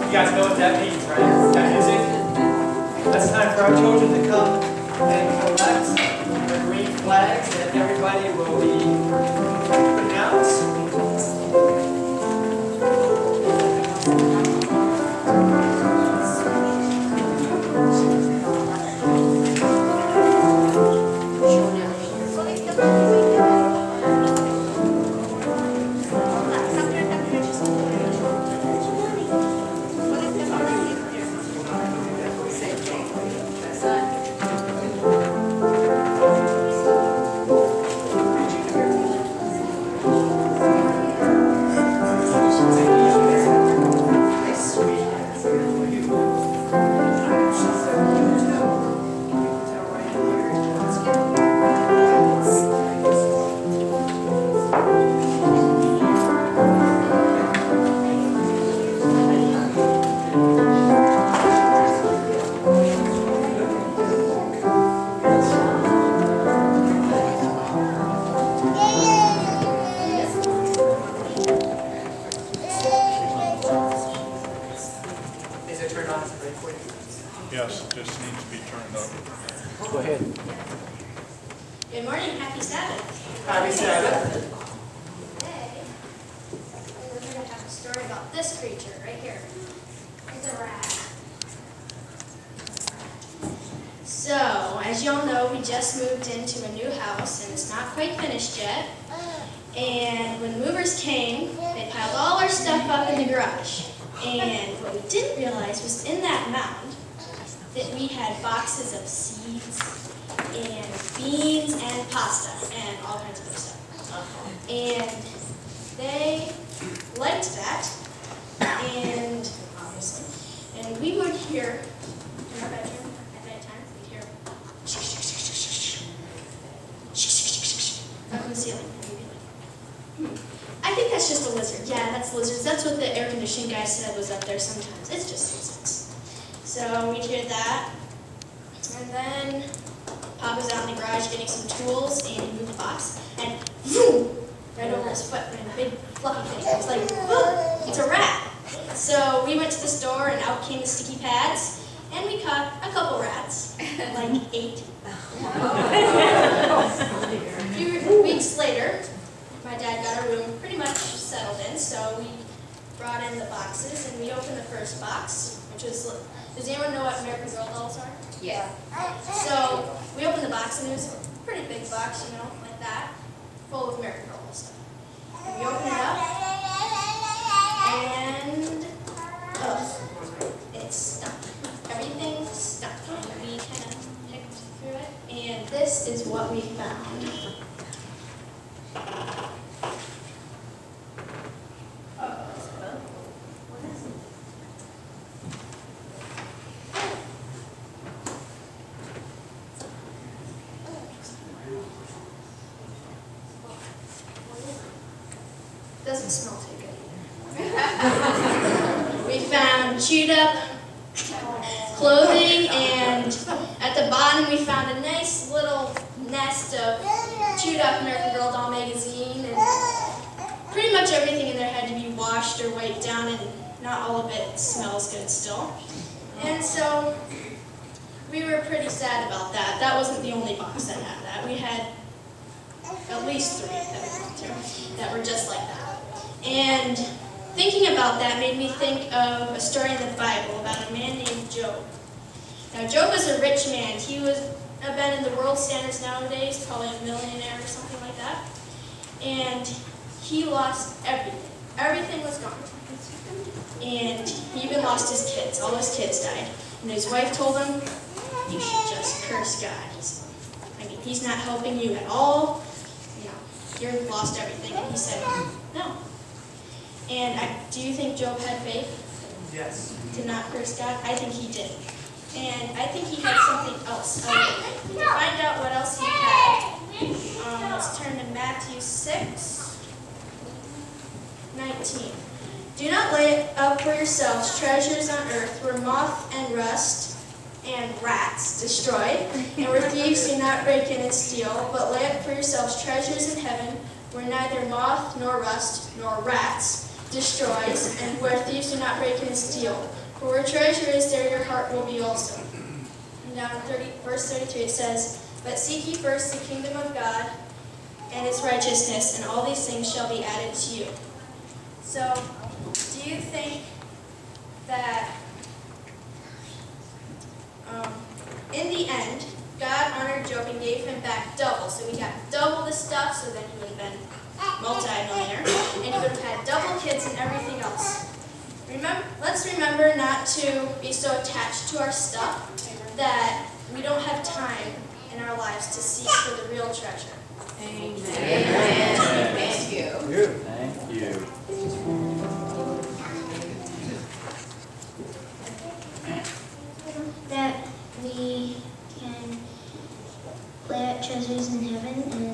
You guys know what that means, right? That music? That's time for our children to come and collect the green flags that everybody will be putting out. Yes, it just needs to be turned up. Go ahead. Good morning, happy Sabbath. Happy Sabbath. Today, we're going to have a story about this creature right here. It's a rat. So, as y'all know, we just moved into a new house and it's not quite finished yet. And when movers came, they piled all our stuff up in the garage. And what we didn't realize was in that mound that we had boxes of seeds and beans and pasta and all kinds of other stuff. And they liked that, and obviously, and we would hear in our bedroom at night time, we'd hear up in the ceiling. And we'd be like, I think that's just a lizard. Yeah, that's lizards. That's what the air conditioning guy said was up there sometimes. It's just lizards. So we'd hear that, and then Papa's out in the garage getting some tools, and he moved the box, and boom, right over his foot, and a big fluffy thing. It's like, oh, it's a rat. So we went to the store, and out came the sticky pads, and we caught a couple rats, like 8. A few weeks later, my dad got our room pretty much settled in, so we brought in the boxes, and we opened the first box, which was, does anyone know what American Girl dolls are? Yeah. So we opened the box, and it was a pretty big box, you know, like that, full of American Girl stuff. And we opened it up, and it stunk. Everything stunk, and we kind of picked through it, and this is what we found. Doesn't smell too good either. We found chewed up clothing, and at the bottom we found a nice little nest of chewed up American Girl doll magazine, and pretty much everything in there had to be washed or wiped down, and not all of it smells good still. And so we were pretty sad about that. That wasn't the only box that had that. We had at least 3 that we went to that were just like that. And thinking about that made me think of a story in the Bible about a man named Job. Now, Job was a rich man. He was been in the world standards nowadays, probably a millionaire or something like that. And he lost everything. Everything was gone. And he even lost his kids. All his kids died. And his wife told him, you should just curse God. He's not helping you at all. You've lost everything. And he said, no. And do you think Job had faith? Yes. To not curse God? I think he did. And I think he had something else. To find out what else he had, let's turn to Matthew 6:19. Do not lay up for yourselves treasures on earth where moth and rust and rats destroy, and where thieves do not break in and steal, but lay up for yourselves treasures in heaven where neither moth nor rust nor rats destroys, and where thieves do not break in and steal. For where treasure is, there your heart will be also. And down in verse 33 it says, But seek ye first the kingdom of God and its righteousness, and all these things shall be added to you. So, do you think that in the end, God honored Job and gave him back double? So he got double the stuff, so then he would have been multi-millionaire, and he would have had double kids and everything else. Let's remember not to be so attached to our stuff that we don't have time in our lives to seek for the real treasure. Amen. Amen. Thank you. Thank you. That we can lay out treasures in heaven and